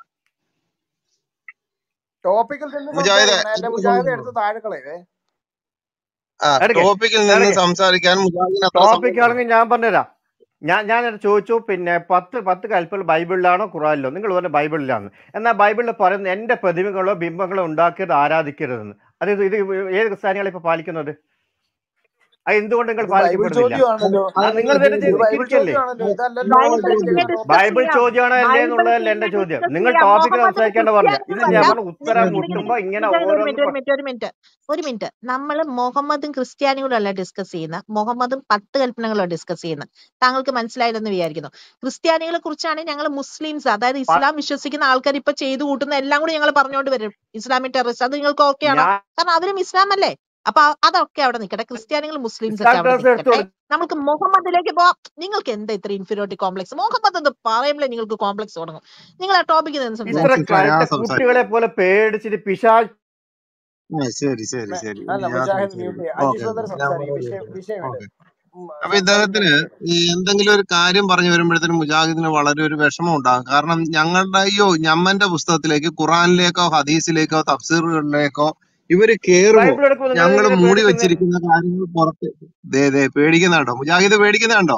ടോപ്പിക്കിൽ നിന്ന് മുജാഹിദെ സംസാരിക്കണം. എന്റെ എത്ര മുജാഹിദ് സമയം എടുത്ത് വേണം? താഴെ കളയവേ. ആ എടുക്കെ ടോപ്പിക്കിൽ നിന്ന് എടുക്കെ സംസാരിക്കാൻ മുജാഹിദിന് എത്ര സമയം ടോപ്പിക് വേണം? ആണെങ്കിൽ ഞാൻ പറഞ്ഞുതരാം. ഞാൻ ഞാൻ ചോദിച്ചു, പിന്നെ പത്ത് പത്ത് കൽപ്പന ബൈബിളിലാണോ ഖുറാനിലോ? നിങ്ങൾ പറഞ്ഞ ബൈബിളിലാണ്. എന്നാൽ ബൈബിളിൽ പറയുന്നത് എൻ്റെ പ്രതിമകളോ ബിംബങ്ങളോ ഉണ്ടാക്കിയത് ആരാധിക്കരുതെന്ന്. അത് ഇത് ഇത് ഏത് ക്രിസ്ത്യാനികളെ ഇപ്പൊ പാലിക്കുന്നത്? അത് എന്തുകൊണ്ട് നിങ്ങൾ ഇത് ബൈബിൾ പാലിക്കപ്പെടുന്നില്ല? ചോദ്യമാണല്ലോ. ആ നിങ്ങൾ അതല്ല തന്നെ ഇത് ചോദ്യം. ബൈബിൾ ചിരിക്കല്ലേ? ചോദ്യമാണല്ലോ. ഇതല്ലല്ലോ ഇതാണ് ബൈബിൾ ടോപ്പിക്കിൽ പിന്നെ ചോദ്യം. വന്നത്. ഡിസ്കസ് ബൈബിൾ ചെയ്യാം. ചോദ്യമാണോ അല്ലേ ബൈബിൾ എന്നുള്ളതല്ല പിന്നെ എന്റെ ചോദ്യം. ഡിസ്കസ് നിങ്ങൾ ചെയ്യാം. ടോപ്പിക്കിൽ മുഹമ്മദ് സംസാരിക്കേണ്ട പറഞ്ഞ ഇത് ക്രിസ്ത്യാനിയുമല്ല. നമ്മൾ നിക്ക് ഉത്തരം നിക്ക് നിക്ക് മുട്ടുമ്പോ നിക്ക് ഇങ്ങനെ മുജാഹിദ് ഒരു ഓരോന്ന് മിനിറ്റ് ഒരു പ- മിനിറ്റ് ഒരു മിനിറ്റ് ഒരു മിനിറ്റ് നമ്മൾ മുഹമ്മദും ക്രിസ്ത്യാനികളും അല്ല ഡിസ്കസ് ചെയ്യുന്ന, മുഹമ്മദും പത്ത് കൽപ്പനകളോ ഡിസ്കസ് ചെയ്യുന്നത്. താങ്കൾക്ക് മനസ്സിലായില്ലെന്ന് വിചാരിക്കുന്നു. ക്രിസ്ത്യാനികളെ കുറിച്ചാണ് ഞങ്ങൾ മുസ്ലിംസ്, അതായത് പ- ഇസ്ലാം വിശ്വസിക്കുന്ന ആൾക്കാർ ഇപ്പൊ ചെയ്തു കൂട്ടുന്ന എല്ലാം കൂടി ഞങ്ങൾ പറഞ്ഞുകൊണ്ട് വരും. ഇസ്ലാമിക് ടെററിസ്റ്റ് അത് നിങ്ങൾക്ക് ഓക്കെ ആണോ? ഞാൻ കാരണം അവരും ഇസ്ലാം അല്ലേ. അപ്പൊ അ- അതൊക്കെ അവിടെ നിൽക്കട്ടെ. ക്രിസ്ത്യാനികളും മുസ്ലിംസ് ഒക്കെ ഇസ്ലാം അവിടെ ഡ്രസ് എടുത്തു നിൽക്കട്ടെ. നമുക്ക് മുഹമ്മദിലേക്ക് പോവാം. നിങ്ങൾക്ക് എന്താ ഇത്ര ഇൻഫീരിയോറിറ്റി കോംപ്ലക്സ്? മുഹമ്മദ് എന്ന് പറയുമ്പോഴേ നിങ്ങൾക്ക് കോംപ്ലക്സ് തുടങ്ങും. നിങ്ങൾ ആ ടോപ്പിക്കിൽ നിന്ന് ഇത്ര സംസാരിക്കും. റോസിസ്റ്റ ഞാൻ കഴുത്ത സംസാരിക്കാം. കുട്ടികളെ പോലെ പേടിച്ചിട്ട് പിശാ ആ, ശരി ശരി ശരി അല്ല ഞാൻ മുജാഹിദ് മ്യൂട്ട് സംസാരിക്കാം. ചെയ്യാം. അജീഷ് ഓക്കെ ബ്രദർ ഞാൻ സംസാരിക്കും. മറുപടി വിഷയം പറയാം. വിഷയം ഇട്. ഓക്കെ. ഉം, അപ്പൊ സംസാരിക്കുന്ന ഇദ്ദേഹത്തിന് വിഷയം ഇട്. ഈ എന്തെങ്കിലും ഒരു കാര്യം പറഞ്ഞു വരുമ്പോഴത്തേനും മുജാഹിദിന് വളരെ ഒരു വിഷമം ഉണ്ടാകും. കാരണം ഞങ്ങളുടെ അയ്യോ ഞമ്മന്റെ പുസ്തകത്തിലേക്ക് ഖുറാനിലേക്കോ ഹദീസിലേക്കോ തഫ്സീറുകളിലേക്കോ ഇവര് കേറുമോ? ബൈബിൾ എടുക്കുമ്പോൾ നിങ്ങൾ ഞങ്ങൾ ഇങ്ങനെ മൂടി പേടിക്കുന്നത്? വെച്ചിരിക്കുന്ന കാര്യങ്ങൾ പുറത്ത് ദേ ദേ പേടിക്കുന്നുണ്ടോ? മുജാഹിദ് പേടിക്കുന്നുണ്ടോ?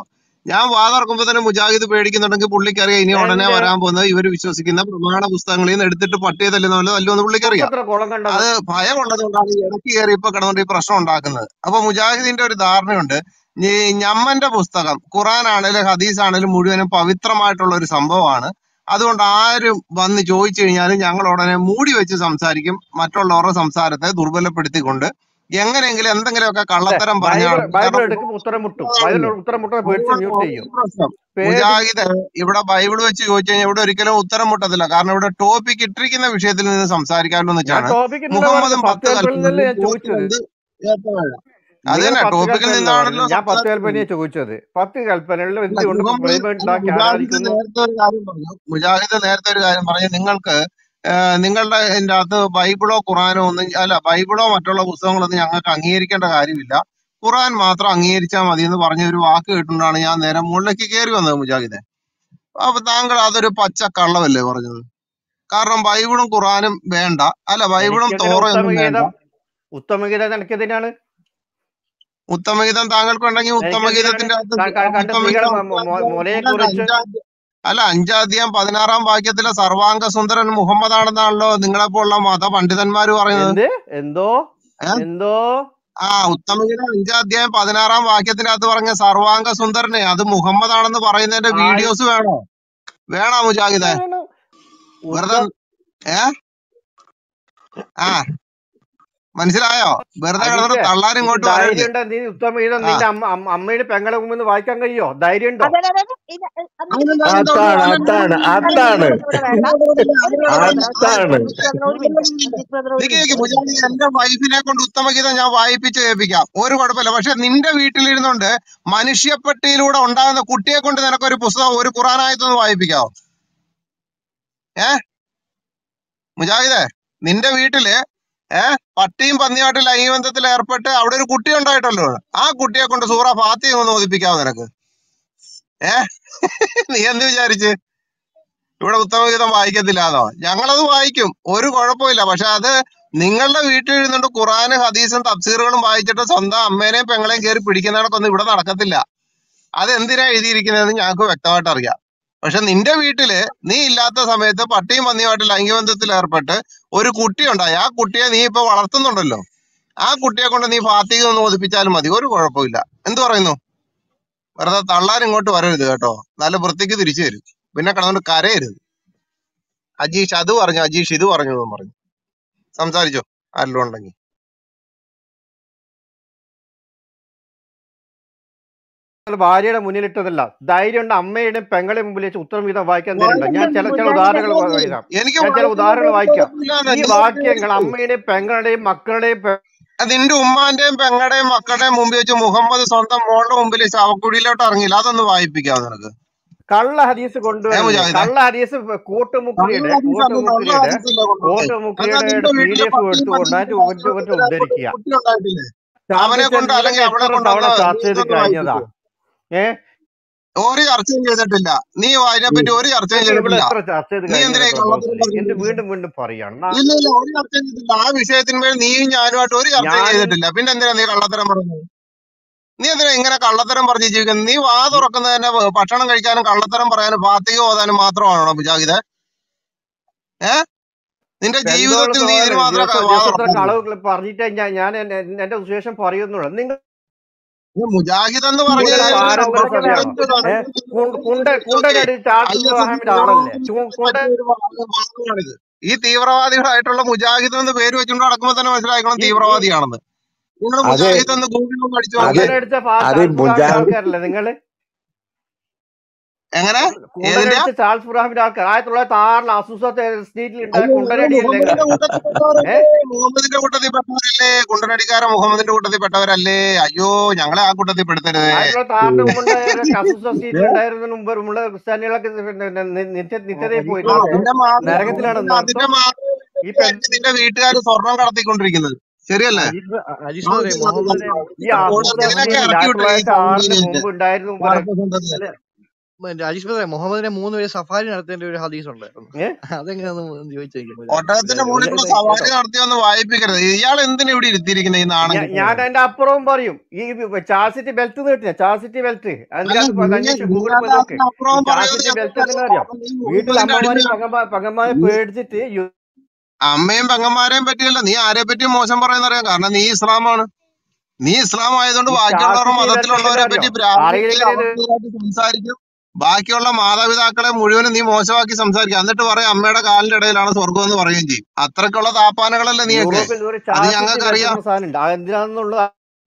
ഞാൻ വാതറക്കുമ്പോ തന്നെ മുജാഹിദ് പേടിക്കുന്നുണ്ടെങ്കിൽ പുള്ളിക്കറിയാം ഇനി ഉടനെ എന്ത് വരാൻ പോകുന്നത് ഇവർ വിശ്വസിക്കുന്ന പ്രമാണ പുസ്തകങ്ങളിൽ നിന്ന് എടുത്തിട്ട് പട്ടിയെ തല്ലുന്നല്ലോ അല്ലോ എന്ന് പുള്ളിക്കറിയാം. മുക്കത്ര കുളം കണ്ടത് അത് ഭയം ഉള്ളതുകൊണ്ടാണ് ഈ ഇടയ്ക്ക് കയറി ഇപ്പൊ കിടന്നുകൊണ്ട് ഈ പ്രശ്നം ഉണ്ടാക്കുന്നത്. അപ്പൊ മുജാഹിദിന്റെ ഒരു ധാരണയുണ്ട്, ഈ ഞമ്മന്റെ പുസ്തകം ഖുറാൻ ആണേലും ഹദീസ് ആണേലും മുഴുവനും പവിത്രമായിട്ടുള്ള ഒരു സംഭവമാണ്. അതുകൊണ്ട് ആരും വന്ന് ചോദിച്ചു കഴിഞ്ഞാലും ഞങ്ങൾ ഉടനെ മൂടി വെച്ച് സംസാരിക്കും, മറ്റുള്ളവരുടെ സംസാരത്തെ ദുർബലപ്പെടുത്തിക്കൊണ്ട് എങ്ങനെയെങ്കിലും എന്തെങ്കിലുമൊക്കെ കള്ളത്തരം ബൈബിൾ പറഞ്ഞാണ്. ബൈബിൾ കാരണം എടുക്കും ഉത്തരം മുട്ടും. ബൈബിൾ ഉത്തരം മുട്ടുന്ന പേടിച്ച് മ്യൂട്ട് ചെയ്യും. പ്രശ്നം പേടി മുജാഹിദ് ഇവിടെ ബൈബിൾ വെച്ച് ചോദിച്ചു കഴിഞ്ഞാൽ ഇവിടെ ഒരിക്കലും ഉത്തരം മുട്ടത്തില്ല. കാരണം ഇവിടെ ടോപ്പിക് ഇട്ടിരിക്കുന്ന വിഷയത്തിൽ നിന്ന് സംസാരിക്കാമല്ലോ എന്ന് ഞാൻ വെച്ചാണ്. ടോപ്പിക്കിനുള്ള മുഹമ്മദും പത്ത് പത്ത് കൽപ്പനയിൽ നിന്നല്ലേ കൽപ്പനകളും ഞാൻ ചോദിച്ചത്. പോസ്റ്റിലുണ്ട് ഏറ്റവും അത് നിങ്ങൾ തന്നെ പത്ത് ടോപ്പിക്കിൽ കൽപ്പനയല്ല നിന്നാണല്ലോ പറഞ്ഞത്, ഞാൻ പത്ത് സംസാരിക്കുന്നത്. കൽപ്പനയെ ചോദിച്ചത്. പത്ത് കൽപ്പനകളിൽ അല്ല, എന്തുകൊണ്ട് മുഹമ്മദ് ബൈബിൾ അല്ല, ഉണ്ടാക്കി മുജാഹിദ് ആരാധിക്കുന്നു? നേരത്തെ ഒരു കാര്യം പറഞ്ഞു. മുജാഹിദ് നേരത്തെ ഒരു കാര്യം പറഞ്ഞു, നിങ്ങൾക്ക് ഏഹ്, നിങ്ങളുടെ ഇതിന്റെ അകത്ത് ബൈബിളോ ഖുറാനോ ഒന്നും അല്ല, ബൈബിളോ മറ്റുള്ള പുസ്തകങ്ങളൊന്നും ഞങ്ങൾക്ക് അംഗീകരിക്കേണ്ട കാര്യമില്ല, ഖുറാൻ മാത്രം അംഗീകരിച്ചാൽ മതി എന്ന് പറഞ്ഞ ഒരു വാക്ക് കേട്ടുകൊണ്ടാണ് ഞാൻ നേരെ മുകളിലേക്ക് കയറി വന്നത് മുജാഹിദെ. അപ്പൊ താങ്കൾ അതൊരു പച്ച കള്ളമല്ലേ പറഞ്ഞത്? കാരണം ബൈബിളും ഖുറാനും വേണ്ട, അല്ല ബൈബിളും എനിക്കെങ്ങനെ തോറയൊന്നും വേണ്ട. ഉത്തമഗീതം ഉത്തമഗീതം എനിക്കെതിനാണ്? ഉത്തമഗീതം താങ്കൾക്ക് ഉണ്ടെങ്കിൽ എനിക്കെതിനാണ് ഉത്തമഗീതത്തിന്റെ അകത്ത് ക- ക- കണ്ട സ്ത്രീകൾ ഉത്തമഗീതം മൊ- മൊ- അഞ്ചാം മുലയെ അല്ല കുറിച്ച് അഞ്ചാം അല്ല അഞ്ചാധ്യായം പതിനാറാം വാക്യത്തിലെ സർവാംഗ സുന്ദരൻ മുഹമ്മദ് ആണെന്നാണല്ലോ നിങ്ങളെ പോലുള്ള മത പണ്ഡിതന്മാര് പറയുന്നത്. എന്ത് എന്തോ ഏഹ് എന്തോ ആ ഉത്തമഗീതം അഞ്ചാധ്യായം പതിനാറാം വാക്യത്തിന്റെ അകത്ത് പറഞ്ഞ സർവാംഗ സുന്ദരനെ അത് മുഹമ്മദ് ആണെന്ന് പറയുന്നതിന്റെ ആയി വീഡിയോസ് വേണോ? വേണോ മുജാഹിദെ? വേണം. വെറുതെ ഉത്തം ഏ ആ മനസ്സിലായോ? വെറുതെ കിടന്നിട്ട് അജീഷേ, തള്ളാൻ നിനക്ക് ഇങ്ങോട്ട് ധൈര്യം വരരുത്. ഉണ്ടോ? നീ ഉത്തമഗീതം ആ നിന്റെ അമ്മ അമ്മ- അമ്മയുടെ പെങ്ങളെ മുമ്പിൽ നിന്ന് വായിക്കാൻ കഴിയോ? ധൈര്യം ഉണ്ടോ? അതെ അതെ അതെ ഇത് എന്നിട്ട് അതിനെന്താ ഇത് അതിന്റെ അതാണ് ഒന്നും അല്ല അതാണ് അല്ല അതാണ് ഇവിടെ ഇവിടെ വേണ്ട ഒരു മിനിറ്റ് അതാണ് അജീഷ് ബ്രദർ ഒരു മിനിറ്റ് അജീഷ് ബ്രദർ ഒരു നിക്ക് മിനിറ്റ് ഒരു മുജാഹിദ് മിനിറ്റ് എന്റെ വൈഫിനെ കൊണ്ട് ഉത്തമഗീതം ഞാൻ വായിപ്പിച്ച് കേൾപ്പിക്കാം, ഒരു കുഴപ്പമില്ല. പക്ഷെ നിന്റെ വീട്ടിലിരുന്നുകൊണ്ട് മനുഷ്യപ്പെട്ടിയിലൂടെ ഉണ്ടാകുന്ന കുട്ടിയെ കൊണ്ട് നിനക്കൊരു പുസ്തകം ഒരു ഖുറാനായത്തൊന്ന് വായിപ്പിക്കാവോ? ഏ മുജാഹിദേ, നിന്റെ വീട്ടില് ഏഹ് പട്ടിയും പന്നിയായിട്ട് ലൈംഗിക ബന്ധത്തിൽ ഏർപ്പെട്ട് അവിടെ ഒരു കുട്ടി ഉണ്ടായിട്ടല്ലോ, ആ കുട്ടിയെ കൊണ്ട് സൂറ ഫാത്തിഹ ഒന്ന് ഓദിപ്പിക്കാവോ നിനക്ക്? ഏ നീ എന്ത് വിചാരിച്ച് ഇവിടെ ഉത്തമഗീതം വായിക്കത്തില്ലാന്നോ? ഞങ്ങളത് വായിക്കും, ഒരു കുഴപ്പമില്ല. പക്ഷെ അത് നിങ്ങളുടെ വീട്ടിൽ ഇരുന്നുകൊണ്ട് ഖുറാനും ഹദീസും തഫ്സീറുകളും വായിച്ചിട്ട് സ്വന്തം അമ്മേനെയും പെങ്ങളെയും കയറി പിടിക്കുന്നതൊക്കെ ഇവിടെ നടക്കത്തില്ല. അത് എന്തിനാ എഴുതിയിരിക്കുന്നതെന്ന് ഞങ്ങൾക്ക് വ്യക്തമായിട്ട് അറിയാം. പക്ഷെ നിന്റെ വീട്ടില് നീ ഇല്ലാത്ത സമയത്ത് പട്ടിയും പന്നിയുമായിട്ട് ലൈംഗിക ബന്ധത്തിൽ ഏർപ്പെട്ട് ഒരു കുട്ടി ഉണ്ടായി, ആ കുട്ടിയെ നീ ഇപ്പൊ വളർത്തുന്നുണ്ടല്ലോ, ആ കുട്ടിയെ കൊണ്ട് നീ ഫാത്തിഹ ഒന്ന് ഓദിപ്പിച്ചാലും മതി, ഒരു കുഴപ്പമില്ല. എന്ത് പറയുന്നു? വെറുതെ തള്ളാൻ ഇങ്ങോട്ട് വരരുത് കേട്ടോ, നല്ല വൃത്തിക്ക് തിരിച്ചു തരും, പിന്നെ കിടന്നുകൊണ്ട് കരയരുത്. അജീഷ് അത് പറഞ്ഞു, അജീഷ് ഇത് പറഞ്ഞു എന്നും പറഞ്ഞു. സംസാരിച്ചോ ആരെല്ലാം ഉണ്ടെങ്കിൽ. ഭാര്യയുടെ മുന്നിലിട്ടതല്ല, ധൈര്യം ഉണ്ട് അമ്മയുടെയും പെങ്ങളെ മുമ്പിൽ വെച്ച് ഉത്തമഗീതം വായിക്കാൻ തരുന്നുണ്ടോ? ഞാൻ ചില ചില ഉദാഹരണങ്ങൾ എഴുതാം, എനിക്ക് ഞാൻ ചില ഉദാഹരണങ്ങൾ വായിക്കാം. ഈ വാക്യങ്ങൾ വഴക്കില്ല. അമ്മയുടെയും പെങ്ങളുടെയും മക്കളുടെയും പെ- നിന്റെ ഉമ്മാന്റെയും പെങ്ങളുടെയും മക്കളുടെയും മുമ്പിൽ വെച്ച് മുഹമ്മദ് സ്വന്തം മോളുടെ മുമ്പിൽ ശവക്കുഴിയിലോട്ട് ഇറങ്ങിയില്ല, അതൊന്ന് വായിപ്പിക്കാവോ നിനക്ക്? കള്ള ഹദീസ് ഏ കൊണ്ടുവരുന്നത്, മുജാഹിദെ, കള്ള ഹദീസ് കൂട്ടുമുക്രിയുടെ നല്ല ഹദീസ് അല്ല, നല്ല കൂട്ടുമുക്രിയുടെ ഹദീസല്ലേ കൊണ്ടുവന്നേ? എന്നാ കൂട്ടുമുക്രിയുടെ നിന്റെ പി വീട്ടിലെ ഡി എഫ് പട്ടിയും എടുത്തുകൊണ്ട് പന്നിയും അതിന്റെ ഉദ്ധരിക്കുക. കുട്ടി ഉണ്ടായിട്ടില്ലേ? അവനെ ഛാർദിച്ച കൊണ്ട് അല്ലെങ്കിൽ നിങ്ങളൊക്കെ അവളെ എത്ര കൊണ്ടൊന്ന് തവണ നീ ചർച്ച ചെയ്ത് ഇതൊന്ന് കഴിഞ്ഞതാ? വായിപ്പിച്ചു. ഏ ഒരു ചർച്ചയും ചെയ്തിട്ടില്ല, നീ അതിനെപ്പറ്റി ഒരു ചർച്ചയും നിങ്ങൾ ഇവിടെ ചെയ്തിട്ടില്ല. എത്ര ചർച്ച ചെയ്ത് നീ എന്തിനാ കഴിഞ്ഞതാ ഈ ക്ലബ് കള്ളത്തരം ഹൗസിൽ? എന്ത് പറയുന്നത്? വീണ്ടും വീണ്ടും പറയാണ്? ന- ഇല്ല ഇല്ല, ഒരു ചർച്ചയും ചെയ്തിട്ടില്ല. ആ വിഷയത്തിന്മേൽ നീയും ഞാനുമായിട്ട് ഒരു ചർച്ചയും ഞാൻ ചെയ്തിട്ടില്ല. പിന്നെ എന്തിനാ നീ കള്ളത്തരം പറയുന്നത്? നീ എന്തിനാ ഇങ്ങനെ കള്ളത്തരം പറഞ്ഞ് ജീവിക്കുന്നത്? നീ വാ തുറക്കുന്നത് തന്നെ ഭക്ഷണം കഴിക്കാനും കള്ളത്തരം പറയാനും ഫാത്തിഹ ഓതാനും മാത്രമാണോ മുജാഹിദ്? ഏഹ് നിന്റെ ജീവിതത്തിൽ നീ ഇതിന് മാത്രമേ വാ ദിവസത്തെ തുറക്കുന്നുള്ളൂ. കളവ് പറഞ്ഞിട്ടേ ഞാൻ ഞാൻ എന്റെ എന്റെ സുശേഷം പറയുന്നുള്ളൂ. നിങ്ങൾ മുജാഹിദ് എന്ന് പറഞ്ഞു നിങ്ങളുടെ കഴിഞ്ഞാൽ പാരമ്പര്യ സഭയാണോ? ഏഹ് കുണ്ട കുണ്ടനടി ചാൾസ് ഇബ്രാഹിമിന്റെ ആളല്ലേ? ചു- കുണ്ട വാദമാണിത്. ഈ തീവ്രവാദികളായിട്ടുള്ള മുജാഹിദ് എന്ന് പേര് വെച്ചുകൊണ്ട് നടക്കുമ്പോൾ തന്നെ മനസ്സിലാക്കണം ഈ ഈ തീവ്രവാദിയാണെന്ന്. നിങ്ങൾ അത് മുജാഹിദ് എന്ന് ഗൂഗിളിൽ അടിച്ചു അത് നോക്കിയേ. കുണ്ടനടിച്ച അത് ചാൾസ് ഇബ്രാഹിമിന്റെ മുജാഹിദ് ആൾക്കാരല്ലേ നിങ്ങള്? എങ്ങനെ ഏതിന്റെ കുണ്ടനടിച്ച ചാൾസ് ഇബ്രാഹിമിന്റെ ആൾക്കാർ ആയിരത്തി തൊള്ളായിരത്തി ആറിൽ അസൂസ സ്ട്രീറ്റിൽ ഉണ്ടായ അയ്യോ നിങ്ങൾ കുണ്ടനടിയല്ലേ മുഹമ്മദിന്റെ നിങ്ങൾ? കൂട്ടത്തിൽപ്പെട്ടവരല്ലേ? ഏഹ് മുഹമ്മദിന്റെ കൂട്ടത്തിൽപ്പെട്ടവരല്ലേ? കുണ്ടനടിക്കാരൻ മുഹമ്മദിന്റെ കൂട്ടത്തിൽപ്പെട്ടവരല്ലേ? അയ്യോ ഞങ്ങളെ ആ കൂട്ടത്തിൽ പെടുത്തരുതേ. ആയിരത്തി തൊള്ളായിരത്തി ആറിന് മുമ്പുണ്ടായ അസൂസ സ്ട്രീറ്റിൽ ഉണ്ടായിരുന്നതിന് മുമ്പ് മുമ്പുള്ള ക്രിസ്ത്യാനികളൊക്കെ പിന്നെ നി- നിത്യ നിത്യതയിൽ പോയിട്ടുണ്ട്. അപ്പൊ അതിന്റെ മാത്രം നരകത്തിലാണെന്ന് അതിന്റെ അർത്ഥം. മാത്രം ഈ പെൺ നിന്റെ വീട്ടുകാർ സ്വർണം കടത്തിക്കൊണ്ടിരിക്കുന്നത് ശരിയല്ലേ? അജീഷ് ബ്ര- അജീഷ് ബ്രദറെ മുഹമ്മദിനെ ഈ അസൂസ ഇതിനൊക്കെ സ്ട്രീറ്റിൽ ഇറക്കി ആയിരത്തി വിട്ടത് ഈ തൊള്ളായിരത്തി ആറിന് സൗന്ദര്യത്തെ മുമ്പ് ഉണ്ടായിരുന്നു പറയാം വാർത്ത അല്ലെ? രാജേഷ് ബ്രദറെ, മുഹമ്മദിനെ മൂന്ന് പേര് സഫാരി നടത്തേണ്ട ഒരു ഹദീസ് ഉണ്ടായിരുന്നു. ഏ അതെങ്ങനെയാന്ന് ചോദിച്ചു ഒട്ടകത്തിന്റെ മുകളിൽ കൂടെ കേട്ടോ സവാരി നടത്തിയൊന്ന് വായിപ്പിക്കരുത്. ഇയാൾ എന്തിനാ ഇവിടെ ഇരുത്തിയിരിക്കുന്നത് ഈ നാണം ഞാ- കിട്ടുന്നത്? ഞാൻ അതിന്റെ അപ്പുറവും പറയും. ഈ ചാസിറ്റി ബെൽറ്റ് നീട്ടില്ല, ചാസിറ്റി ബെൽറ്റ് അല്ല, അതിനകത്ത് നീ അന്വേഷിച്ച് നീ ഗൂഗിളിൽ പോയി അത് നോക്ക്. ഈ അതിനപ്പുറവും പറയുന്നത് ചാസിറ്റി ബെൽറ്റ് ഞങ്ങൾക്കറിയാം. എന്തിനാ അറിയാം? കാരണം നീ വീട്ടിൽ മുഹമ്മദിന്റെ അമ്മമാരെയും അടിമയാണ്. പെങ്ങന്മാ പെങ്ങന്മാരെ നീ പേടിച്ചിട്ട് യു- അമ്മയും പെങ്ങന്മാരെയും പറ്റിയല്ല, നീ ആരെ പറ്റിയും മോശം പറയുന്നറിയാം. കാരണം നീ ഇസ്ലാമാണ്. നീ ഇസ്ലാം ആയതുകൊണ്ട് ഈ ബാക്കിയുള്ളവരുടെ ചാസിറ്റി ബെൽറ്റ് എന്തിനാ മതത്തിലുള്ളവരെ അറിയോ? പറ്റി ബ്രാഹ്മണത്തെ അറിയില്ലെങ്കിൽ ഇത് അവസ്ഥയായിട്ട് സംസാരിക്കും. ബാക്കിയുള്ള മാതാപിതാക്കളെ മുഴുവനും നീ മോശമാക്കി സംസാരിക്കും. എന്നിട്ട് പറയും അമ്മയുടെ കാലിന്റെ ഇടയിലാണ് സ്വർഗം എന്ന് പറയുകയും ചെയ്യും. അത്രക്കുള്ള താപ്പാനകളല്ലേ നീയൊക്കെ. യൂറോപ്പിൽ ഒരു അത് ചാസിറ്റി ബെൽറ്റ് ഞങ്ങൾക്കറിയാം. എന്ന സാധനം ഉണ്ട്. അതെന്തിനാണെന്നുള്ളത്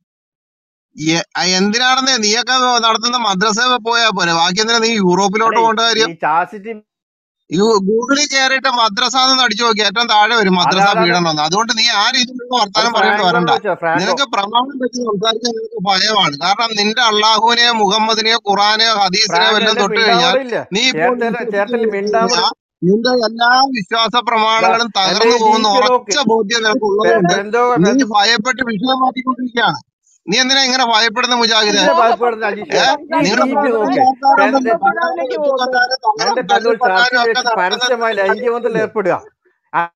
എ- ആ എന്തിനാണെന്നേ നീയൊക്കെ നടത്തുന്ന മദ്രസയിൽ പോയാ പോലെ. ബാക്കി എന്തിനാ നീ യൂറോപ്പിലോട്ട് അല്ലേ? പോകേണ്ട ഈ കാര്യം? ചാസിറ്റി യു ഗൂഗിളിൽ കയറിയിട്ട് മദ്രസ എന്ന് അടിച്ചു നോക്കി ഏറ്റവും താഴെ വരും മദ്രസ അതാണ് പീഡനം എന്ന്. അതുകൊണ്ട് നീ ആ രീതിയിലുള്ള അത് വർത്താനം പറഞ്ഞിട്ട് ഫ്രാങ്കോട് വരണ്ട. വെച്ചോ. ഫ്രാങ്കോ നിനക്ക് പ്രമാണം വെച്ച് സംസാരിക്കാൻ നിനക്ക് ഭയമാണ്. കാരണം നിന്റെ അള്ളാഹുവിനെയോ മുഹമ്മദിനെയോ ഖുറാനെയോ ഹദീസിനെയോ ഫ്രാങ്ക് വല്ലതും എന്റെ തൊട്ട് കഴിഞ്ഞാൽ മിണ്ടാവറില്ല. നീ ഇപ്പോൾ ചേർത്തല ചേർത്തല വിശ്വസിച്ച് മിണ്ടാവറി. കഴിഞ്ഞാൽ നിന്റെ എല്ലാ വിശ്വാസ ദാ പ്രമാണങ്ങളും എന്റെ തകർന്നു ഈ പോകുന്ന ഡി പി നോക്ക്. ഉറച്ച ബോധ്യം നിനക്ക് ബെ- ഉള്ളതുകൊണ്ട് ബെന്തോ നീ ബെന്തോ ഭയപ്പെട്ട് വിഷയം മാറ്റിക്കൊണ്ടിരിക്കുകയാണ്. നീ എന്തിനാ ഇങ്ങനെ ഭയപ്പെടുന്ന മുജാഹിദെ? എന്തിനാ പോക ഭയപ്പെടുന്നത് പത്ത് അജീഷേ? ഏഹ് ഈ നിങ്ങളുടെ ഡി പി സംസാരിക്കുന്ന നോക്ക്. മതത്തിലുള്ള ആൾക്കാരുണ്ടല്ലോ ബെന്ത തല്ലാനും പിതാവിലേക്ക് പോകുന്നു. വെട്ടിക്കൊല്ലാനും തങ്ങളും എന്റെ ബന്ധു ഒരു തല്ലിക്കൊല്ലാനും ചർച്ചയിൽ ഒക്കെ വെച്ച് നടക്കുന്ന പരസ്യമായി ലൈംഗികബന്ധത്തിൽ കാര്യമില്ലേ? ഏർപ്പെടുക. ആ,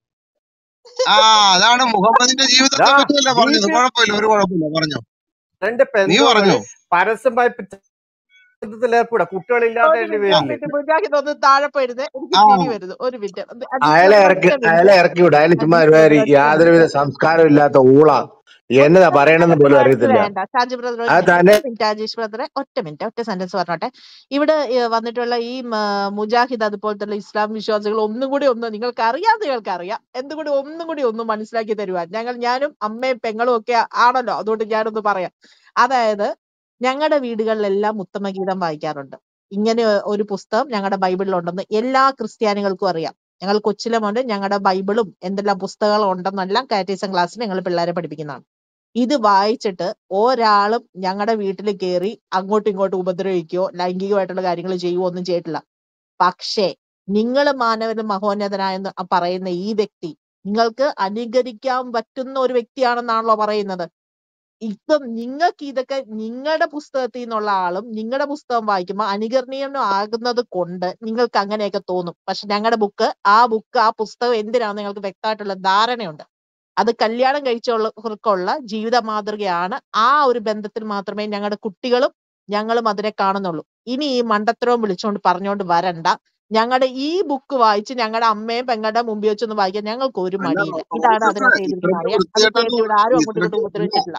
ആ അതാണ് മുഹമ്മദിന്റെ ജീവിതത്തെ ദാ പറ്റിയല്ലേ ഡി പറഞ്ഞത്. പി കുഴപ്പമില്ല, ഒരു കുഴപ്പമില്ല, പറഞ്ഞോ. രണ്ട് നീ പെന്തോകള് പറഞ്ഞോ. പരസ്യമായി ബന്ധത്തിൽ ഏർപ്പെടുക ഒരു കുട്ടികളില്ലാത്തതിന്റെ മിനിറ്റ് ആ ഒരു പേരില്. മിനിറ്റ് മുജാഹിദ് ഒന്ന് താഴെ പോയിരുന്നേ, എനിക്ക് ആ ചിരി വരുന്നു. ഒരു മിനിറ്റ് അജീഷ് അയാളെ ബ്രദർ ഇറക്കി ഒറ്റ അയാളെ മിനിറ്റ് ഇറക്കി വിടും. അയാൾ ചുമ്മാ അജീഷ് ഒരുമാതിരി ബ്രദർ ഒറ്റ യാതൊരുവിധ മിനിറ്റ് സംസ്കാരം ഇല്ലാത്ത ഊള. എന്നതാ ഒറ്റ പറയണെന്ന് മിനിറ്റ് പോലും വേർഡ്സ് അറിയത്തില്ല. വേണ്ട. ഷാജി ബ്രദർ ഒരു അത് മിനിറ്റ് തന്നെ ഒരു മിനിറ്റ് അജീഷ് ബ്രദറെ ഒറ്റ മിനിറ്റ് ഒറ്റ സെന്റൻസ് പറഞ്ഞോട്ടെ. ഇവിടെ ഏഹ്, വന്നിട്ടുള്ള ഈ മ, മുജാഹിദ് അതുപോലത്തെ ഇസ്ലാം വിശ്വാസികൾ ഒന്നും കൂടി ഒന്ന് നിങ്ങൾക്ക് അറിയാം നിങ്ങൾക്ക് അറിയാം എന്തും കൂടി ഒന്നും കൂടി ഒന്ന് മനസ്സിലാക്കി തരുവാൻ. ഞങ്ങൾ ഞാനും അമ്മയും പെങ്ങളും ഒക്കെ ആണല്ലോ, അതുകൊണ്ട് ഞാനൊന്ന് പറയാം. അതായത് ഞങ്ങളുടെ വീടുകളിലെല്ലാം ഉത്തമഗീതം വായിക്കാറുണ്ട്. ഇങ്ങനെ ഒരു പുസ്തകം ഞങ്ങളുടെ ബൈബിളിലുണ്ടെന്ന് എല്ലാ ക്രിസ്ത്യാനികൾക്കും അറിയാം. ഞങ്ങൾ കൊച്ചിലെ മുതൽ ഞങ്ങളുടെ ബൈബിളും എന്തെല്ലാം പുസ്തകങ്ങളും ഉണ്ടെന്നെല്ലാം കാറ്റീസം ക്ലാസ്സിൽ ഞങ്ങൾ പിള്ളേരെ പഠിപ്പിക്കുന്നതാണ്. ഇത് വായിച്ചിട്ട് ഒരാളും ഞങ്ങളുടെ വീട്ടിൽ കയറി അങ്ങോട്ടും ഇങ്ങോട്ടും ഉപദ്രവിക്കുകയോ ലൈംഗികമായിട്ടുള്ള കാര്യങ്ങൾ ചെയ്യുകയോ ഒന്നും ചെയ്തിട്ടില്ല. പക്ഷേ നിങ്ങൾ മാനവനും മഹോന്നതനായെന്ന് ആ പറയുന്ന ഈ വ്യക്തി നിങ്ങൾക്ക് അനുകരിക്കാൻ പറ്റുന്ന ഒരു വ്യക്തിയാണെന്നാണല്ലോ പറയുന്നത്. ഇപ്പം നിങ്ങൾക്ക് ഇതൊക്കെ നിങ്ങളുടെ പുസ്തകത്തിൽ നിന്നുള്ള ആളും നിങ്ങളുടെ പുസ്തകം വായിക്കുമ്പോൾ അനുകരണീയം ആകുന്നത് കൊണ്ട് നിങ്ങൾക്ക് അങ്ങനെയൊക്കെ തോന്നും. പക്ഷെ ഞങ്ങളുടെ ബുക്ക് ആ ബുക്ക് ആ പുസ്തകം എന്തിനാണെന്ന് നിങ്ങൾക്ക് വ്യക്തമായിട്ടുള്ള ധാരണയുണ്ട്. അത് കല്യാണം കഴിച്ചുള്ളവർക്കുള്ള ജീവിത മാതൃകയാണ്. ആ ഒരു ബന്ധത്തിൽ മാത്രമേ ഞങ്ങളുടെ കുട്ടികളും ഞങ്ങളും അതിനെ കാണുന്നുള്ളൂ. ഇനി ഈ മണ്ടത്തരവും വിളിച്ചുകൊണ്ട് പറഞ്ഞുകൊണ്ട് വരണ്ട. ഞങ്ങളുടെ ഈ ബുക്ക് വായിച്ച് ഞങ്ങളുടെ അമ്മയും പെങ്ങളുടെ മുമ്പിൽ വെച്ചൊന്നും വായിക്കാൻ ഞങ്ങൾക്ക് ഒരു അല്ല മടിയില്ല. ഇതാണ് റോസസ് അതിനകത്ത് എഴുതിയിരിക്കുന്നത് ഇത്രയ്ക്ക് അറിയാം. അത് വൃത്തികെട്ടെന്ന് കേട്ട് ഇവിടെ ആരും അങ്ങോട്ടും ഇത്രയ്ക്ക് ഇങ്ങോട്ടും അല്ല ഉപദ്രവിച്ചിട്ടില്ല.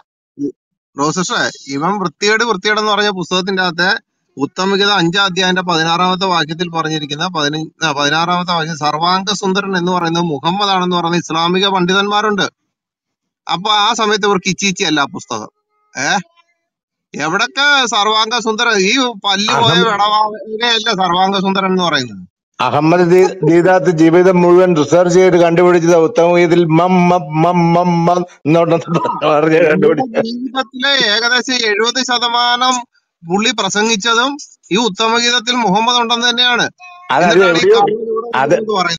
റോസസ് ഇവൻ വൃത്തികേട് വൃത്തികേട് എന്ന് പറഞ്ഞ പുസ്തകത്തിന്റെ അകത്ത് ഉത്തമഗീത അഞ്ചാം അധ്യായന്റെ പതിനാറാമത്തെ വാക്യത്തിൽ പറഞ്ഞിരിക്കുന്ന പതിനഞ്ച് ആ, പതിനാറാമത്തെ വാക്യം സർവാംഗ സുന്ദരൻ എന്ന് പറയുന്നത് മുഹമ്മദ് ആണെന്ന് പറയുന്ന ഇസ്ലാമിക പണ്ഡിതന്മാരുണ്ട്. അപ്പൊ ആ സമയത്ത് ഇവർക്ക് ഇച്ചിച്ചി അല്ല ആ പുസ്തകം. ഏഹ് എവിടൊക്കെ സർവാംഗ സുന്ദരൻ? ഈ പല്ല് പോയ അഹം വിടവാകയല്ല സർവാംഗ സുന്ദരൻ എന്ന് പറയുന്നത്. അഹമ്മദ് ദീ- ദീദാത്ത് ജീവിതം മുഴുവൻ റിസർച്ച് ചെയ്ത് കണ്ടുപിടിച്ചത് ഉത്തമഗീതത്തിൽ മം മം മം മം മം എന്നോട്ട് പറഞ്ഞ് പുള്ളിയുടെ കണ്ടുപിടിച്ച. ജീവിതത്തിലെ ഏകദേശം എഴുപത് ശതമാനം പുള്ളി പ്രസംഗിച്ചതും ഈ ഉത്തമഗീതത്തിൽ മുഹമ്മദ് ഉണ്ടെന്ന് തന്നെയാണ്. അത് അത് എന്നിട്ടാണ് ഈ എവിടെയോ കള്ള് ഇവിടെ അത് പറയുന്നത്.